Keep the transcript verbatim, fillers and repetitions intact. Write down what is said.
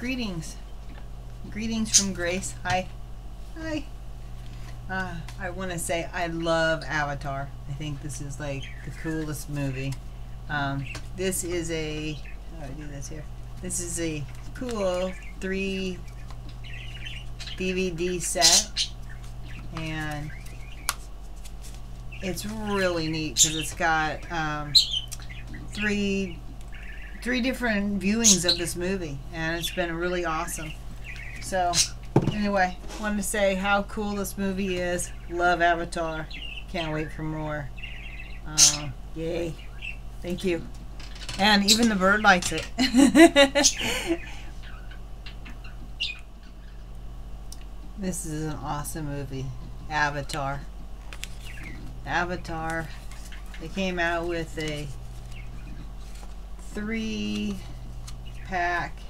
greetings. Greetings from Grace. Hi. Hi. Uh, I want to say I love Avatar. I think this is like the coolest movie. Um, this is a, how do I do this here? This is a cool three D V D set, and it's really neat because it's got um, three three different viewings of this movie, and it's been really awesome. So anyway, wanted to say how cool this movie is. Love Avatar. Can't wait for more. Uh, yay. Thank you. And even the bird likes it. This is an awesome movie. Avatar. Avatar. They came out with a three pack